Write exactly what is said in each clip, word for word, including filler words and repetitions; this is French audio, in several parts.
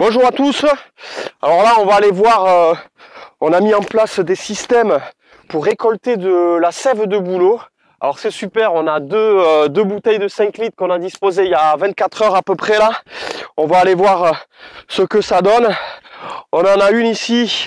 Bonjour à tous. Alors là, on va aller voir, euh, on a mis en place des systèmes pour récolter de la sève de bouleau. Alors c'est super, on a deux, euh, deux bouteilles de cinq litres qu'on a disposées il y a vingt-quatre heures à peu près là. On va aller voir euh, ce que ça donne. On en a une ici.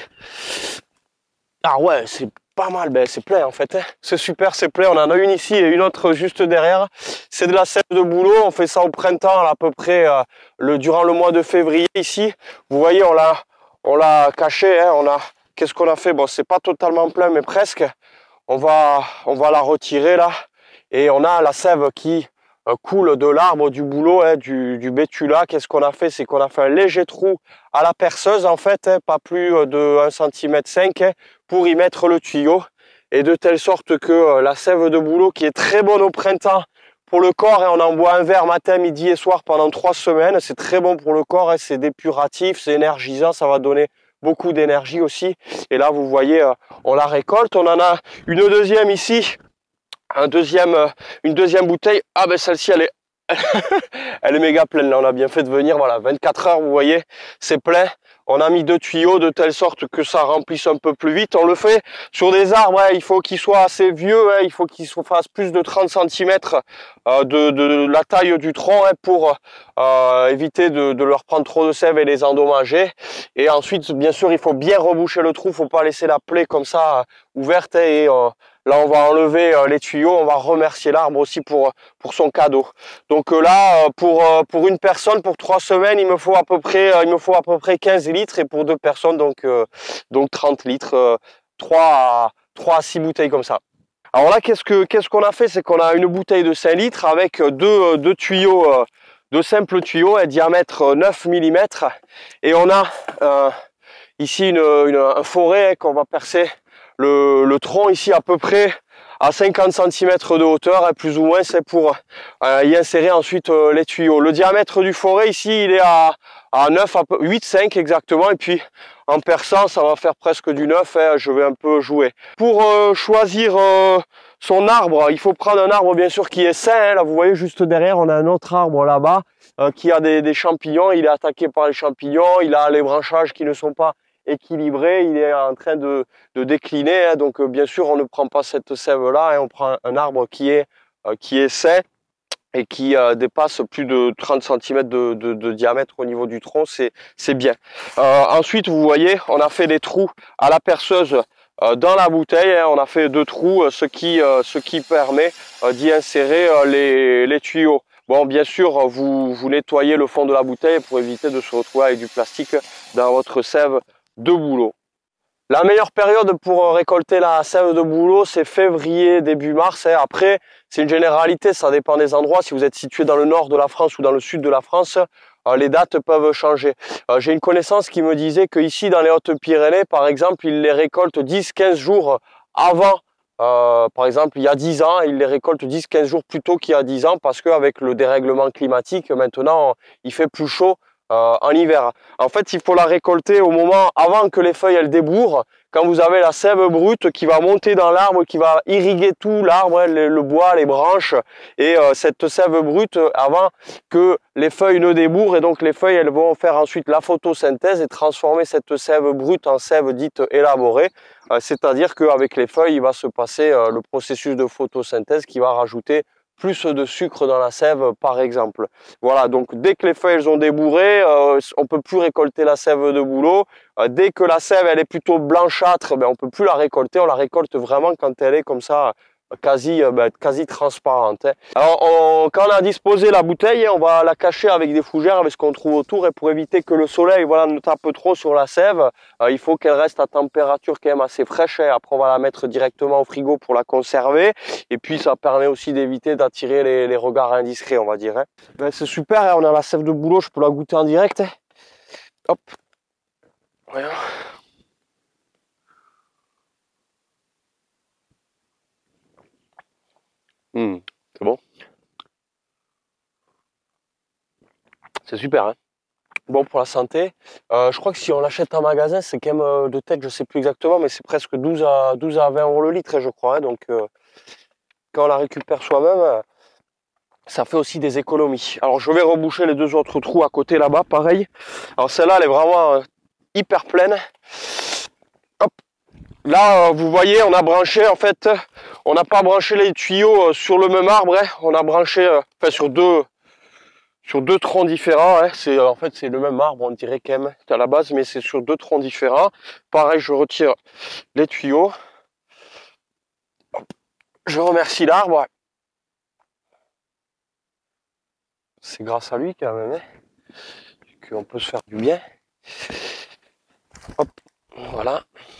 Ah ouais, c'est pas mal, ben, c'est plein en fait. Hein. C'est super, c'est plein. On en a une ici et une autre juste derrière. C'est de la sève de bouleau. On fait ça au printemps à peu près euh, le, durant le mois de février ici. Vous voyez, on l'a on l'a caché. Hein, on a, qu'est-ce qu'on a fait? Bon, c'est pas totalement plein, mais presque. On va, on va la retirer là. Et on a la sève qui euh, coule de l'arbre, du bouleau, hein, du, du bétula. Qu'est-ce qu'on a fait? C'est qu'on a fait un léger trou à la perceuse en fait, hein, pas plus de un centimètre cinq, hein, pour y mettre le tuyau. Et de telle sorte que euh, la sève de bouleau, qui est très bonne au printemps pour le corps, hein, on en boit un verre matin, midi et soir pendant trois semaines. C'est très bon pour le corps, hein, c'est dépuratif, c'est énergisant, ça va donner beaucoup d'énergie aussi. Et là, vous voyez, euh, on la récolte. On en a une deuxième ici, un deuxième, euh, une deuxième bouteille. Ah ben celle-ci, elle est, elle est méga pleine. Là, on a bien fait de venir. Voilà, vingt-quatre heures, vous voyez, c'est plein. On a mis deux tuyaux de telle sorte que ça remplisse un peu plus vite. On le fait sur des arbres, hein, il faut qu'ils soient assez vieux, hein, il faut qu'ils fassent plus de trente centimètres euh, de, de, de la taille du tronc, hein, pour euh, éviter de, de leur prendre trop de sève et les endommager. Et ensuite, bien sûr, il faut bien reboucher le trou, il ne faut pas laisser la plaie comme ça euh, ouverte. Hein, et euh, là, on va enlever euh, les tuyaux, on va remercier l'arbre aussi pour, pour son cadeau. Donc euh, là, pour, euh, pour une personne, pour trois semaines, il me faut à peu près, euh, il me faut à peu près quinze litres, et pour deux personnes, donc, euh, donc trente litres, euh, trois à six bouteilles comme ça. Alors là, qu'est-ce que qu'est-ce qu'on a fait? C'est qu'on a une bouteille de cinq litres avec deux, deux tuyaux, euh, deux simples tuyaux, à diamètre neuf millimètres, et on a euh, ici une, une, un forêt, hein, qu'on va percer le, le tronc ici à peu près à cinquante centimètres de hauteur, hein, plus ou moins, c'est pour euh, y insérer ensuite euh, les tuyaux. Le diamètre du forêt ici, il est à, à neuf, à huit virgule cinq exactement, et puis en perçant, ça va faire presque du neuf, hein, je vais un peu jouer. Pour euh, choisir euh, son arbre, il faut prendre un arbre bien sûr qui est sain, hein. Là vous voyez juste derrière, on a un autre arbre là-bas euh, qui a des, des champignons, il est attaqué par les champignons, il a les branchages qui ne sont pas équilibré, il est en train de, de décliner, hein, donc euh, bien sûr on ne prend pas cette sève là, hein, on prend un arbre qui est, euh, qui est sain et qui euh, dépasse plus de trente centimètres de, de, de diamètre au niveau du tronc, c'est bien. Euh, ensuite vous voyez, on a fait des trous à la perceuse euh, dans la bouteille, hein, on a fait deux trous, ce qui, euh, ce qui permet euh, d'y insérer euh, les, les tuyaux. Bon, bien sûr, vous, vous nettoyez le fond de la bouteille pour éviter de se retrouver avec du plastique dans votre sève de bouleau. La meilleure période pour récolter la sève de bouleau, c'est février, début mars. Hein. Après, c'est une généralité, ça dépend des endroits. Si vous êtes situé dans le nord de la France ou dans le sud de la France, euh, les dates peuvent changer. Euh, J'ai une connaissance qui me disait que ici, dans les Hautes-Pyrénées, par exemple, ils les récoltent dix quinze jours avant. Euh, par exemple, il y a dix ans, ils les récoltent dix quinze jours plus tôt qu'il y a dix ans, parce qu'avec le dérèglement climatique, maintenant, il fait plus chaud Euh, en hiver. En fait, il faut la récolter au moment avant que les feuilles elles débourrent, quand vous avez la sève brute qui va monter dans l'arbre, qui va irriguer tout l'arbre, le, le bois, les branches, et euh, cette sève brute avant que les feuilles ne débourrent, et donc les feuilles elles vont faire ensuite la photosynthèse et transformer cette sève brute en sève dite élaborée, euh, c'est-à-dire qu'avec les feuilles il va se passer euh, le processus de photosynthèse qui va rajouter plus de sucre dans la sève par exemple. Voilà, donc dès que les feuilles elles ont débourré, euh, on peut plus récolter la sève de bouleau. Euh, dès que la sève elle est plutôt blanchâtre, ben, on peut plus la récolter, on la récolte vraiment quand elle est comme ça, quasi, ben, quasi transparente. Hein. Alors on, quand on a disposé la bouteille, on va la cacher avec des fougères, avec ce qu'on trouve autour, et pour éviter que le soleil voilà, ne tape trop sur la sève, euh, il faut qu'elle reste à température quand même assez fraîche. Hein. Après on va la mettre directement au frigo pour la conserver, et puis ça permet aussi d'éviter d'attirer les, les regards indiscrets, on va dire. Hein. Ben, c'est super, hein, on a la sève de bouleau, je peux la goûter en direct. Hein. Hop. Voilà. Mmh, c'est bon. C'est super, hein. Bon pour la santé. Euh, je crois que si on l'achète en magasin, c'est quand même euh, de tête, je sais plus exactement, mais c'est presque douze à vingt euros le litre, je crois. Hein. Donc euh, quand on la récupère soi-même, ça fait aussi des économies. Alors je vais reboucher les deux autres trous à côté là-bas, pareil. Alors celle-là, elle est vraiment euh, hyper pleine. Hop. Là, euh, vous voyez, on a branché, en fait, on n'a pas branché les tuyaux euh, sur le même arbre, hein. On a branché, euh, enfin sur deux, sur deux troncs différents. Hein. C'est, en fait, c'est le même arbre, on dirait quand même à la base, mais c'est sur deux troncs différents. Pareil, je retire les tuyaux. Hop. Je remercie l'arbre. C'est grâce à lui quand même, hein, qu'on peut se faire du bien. Hop, voilà.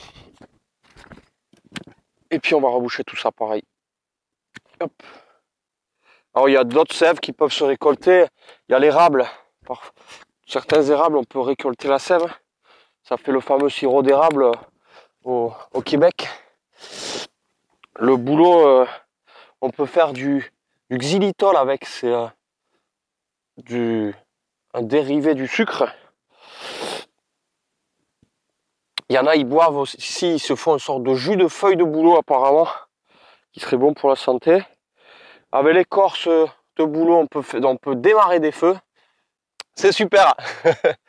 Et puis on va reboucher tout ça pareil. Hop. Alors il y a d'autres sèves qui peuvent se récolter. Il y a l'érable. Par certains érables, on peut récolter la sève. Ça fait le fameux sirop d'érable au, au Québec. Le bouleau, euh, on peut faire du, du xylitol avec. C'est euh, du un dérivé du sucre. Il y en a, ils boivent aussi, ils se font une sorte de jus de feuilles de bouleau apparemment, qui serait bon pour la santé. Avec l'écorce de bouleau, on peut, on peut démarrer des feux. C'est super.